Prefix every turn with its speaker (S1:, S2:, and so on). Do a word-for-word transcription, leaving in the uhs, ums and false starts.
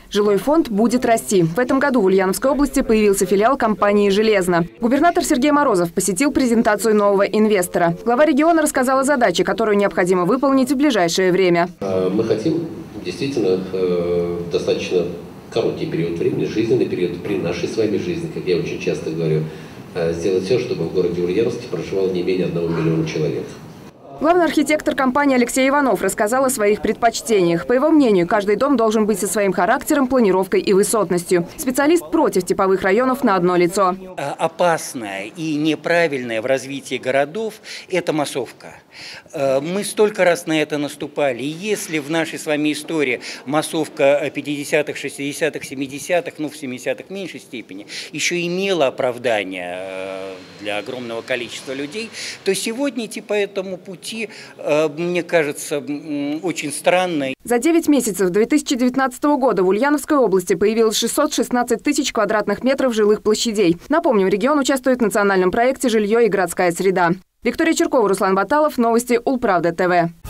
S1: Жилой фонд будет расти. В этом году в Ульяновской области появился филиал компании «Железно». Губернатор Сергей Морозов посетил презентацию нового инвестора. Глава региона рассказал о задаче, которую необходимо выполнить в ближайшее время.
S2: Мы хотим действительно достаточно короткий период времени, жизненный период при нашей с вами жизни, как я очень часто говорю, сделать все, чтобы в городе Ульяновске проживало не менее одного миллиона человек.
S1: Главный архитектор компании Алексей Иванов рассказал о своих предпочтениях. По его мнению, каждый дом должен быть со своим характером, планировкой и высотностью. Специалист против типовых районов на одно лицо.
S3: Опасное и неправильное в развитии городов – это массовка. Мы столько раз на это наступали. И если в нашей с вами истории массовка пятидесятых, шестидесятых, семидесятых, ну в семидесятых в меньшей степени, еще имела оправдание для огромного количества людей, то сегодня идти по этому пути, мне кажется, очень странно.
S1: За девять месяцев две тысячи девятнадцатого года в Ульяновской области появилось шестьсот шестнадцать тысяч квадратных метров жилых площадей. Напомним, регион участвует в национальном проекте «Жилье и городская среда». Виктория Черкова, Руслан Баталов. Новости Улправда ТВ.